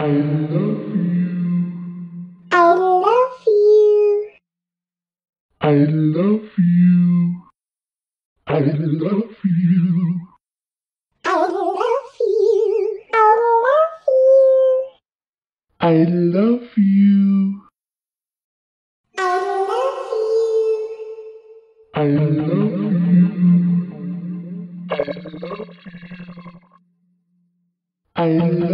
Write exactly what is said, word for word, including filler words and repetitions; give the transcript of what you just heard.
I love you. I love you. I love you. I love you. I love you. I love you. I love you. I love you. I love you. I love